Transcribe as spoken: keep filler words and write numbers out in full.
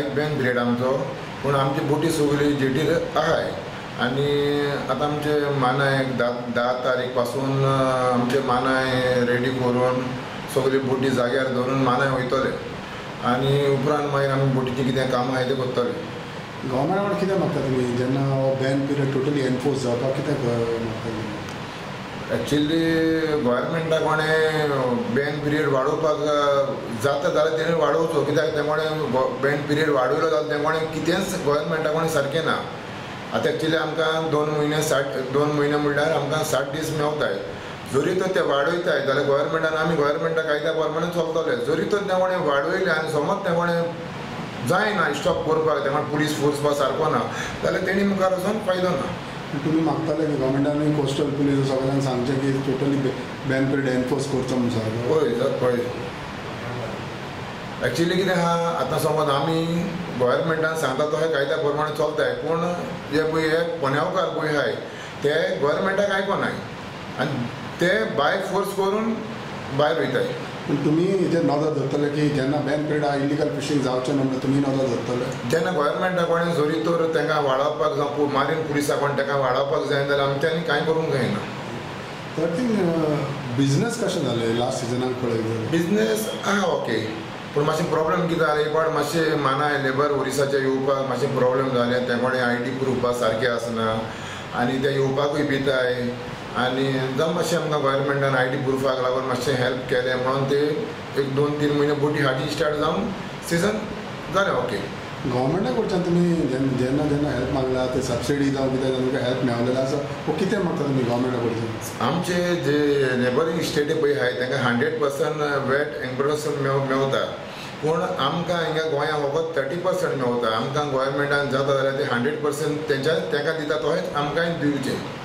कांयच bank period आमचो पूण आमची बोटी सगळी जेटीर आहाय आनी आतां आमचे मानाय धा धा तारीख पासून आमचे मानाय रेडी करून सगळी बोटी जाग्यार दवरून मानाय वयतले आनी उपरांत मागीर आमी बोटीचें कितें कामां आहाय तें करतले. गव्हर्मेंटाकडे कितें मागता तुमी जेन्ना बॅन पिरियड टोटली एनफोर्स जावपाक कितें मागता? एक्चुअली गोवोरमेंटा कोणें बॅन पिरियड वाडोवपाक जाता जाल्यार तेणें वाडोवचो कित्याक तें कोणें बॅन पिरियड वाडयलो जाल्यार तें कोणें कितेंच गोवोरमेंटा कोणें सारकें ना. आतां एक्चुअली आमकां दोन म्हयने साठ दोन म्हयने म्हणल्यार आमकां साठ दीस मेवताय. जरी तर ते वाडयताय जाल्यार गोवोरमेंटान आमी गोवोरमेंटा कायद्या प्रमाणे चलतले. जरी तर तें कोणें वाडयलें आनी समज तें कोणें जायना स्टॉप करपाक तें पुलीस फोर्स बा सारको ना जाल्यार तेणी मुखार वचून फायदो ना. तुमी मागताले की गव्हर्मेंटान कोस्टल पुलीस सगळ्यांक सांगचें की टोटली बॅन पिरियड एनफोर्स करचो म्हणून सारको. पळय पळय एक्चुअली कितें आहा आतां समज आमी गोवोरमेंटान सांगता तो कायद्या प्रमाणे चलताय पूण जे पळय हे पोन्यावकार पळय आहाय ते गोवोरमेंटाक आयकोनाय आनी ते बाय फोर्स करून भायर वयताय. पूण तुमी हेजेर नदर धरतले की जेन्ना बॅन पिरियड आहा इलिगल फिशींग जावचें न्हू तुमी नदर धरतले? जेन्ना गोवोरमेंटा कोणें जोरी तर तांकां वाडोवपाक जावं मारीन पुलिसा कोण तांकां वाडोवपाक जाय जाल्यार आमच्यांनी कांय करूंक जायना. तर थिंग बिजनस कशें जालें लास्ट सिजनाक पळय? बिजनस आहा ओके पूण मातशें प्रॉब्लेम कितें जालें एक फावट मातशें मानाय लेबर ओरिसाचे येवपाक मातशें प्रॉब्लेम जालें तें कोणें आय डी प्रूफ सारकें आसना आनी ते येवपाकूय भिताय आनी जावं मातशें आमकां गोवोरमेंटान आय डी प्रुफाक लागून मातशें हेल्प केलें म्हणून ते एक दोन तीन म्हयने बोटी हाडी स्टार्ट जावन सिजन जालें ओके. गव्हर्मेंटा कडच्यान तुमी जेन्ना जेन्ना हेल्प मागला ते सबसिडी जावं कितें तुमकां हेल्प मेळलेलें आसा वो कितें मागता तुमी गव्हर्मेंटा कडच्यान? आमचे जे नेबरींग स्टेटी पळय आहाय तांकां हंड्रेड पर्संट वेट एम्प्रोसन मेव मेवता पूण आमकां हिंगा गोंयां फकत थर्टी पर्संट मेवता. आमकां गोवोरमेंटान जाता जाल्यार ते हंड्रेड पर्संट तेंच्या तांकां दिता तोच आमकांय दिवचें.